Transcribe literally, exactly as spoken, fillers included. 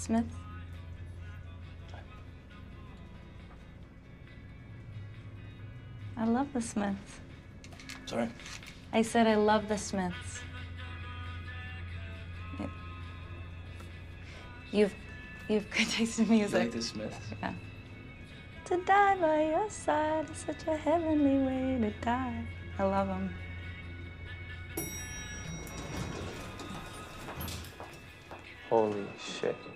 Smiths? I love the Smiths. Sorry? I said I love the Smiths. You've, you've good taste in music. You like the Smiths? Yeah. To die by your side is such a heavenly way to die. I love them. Holy shit.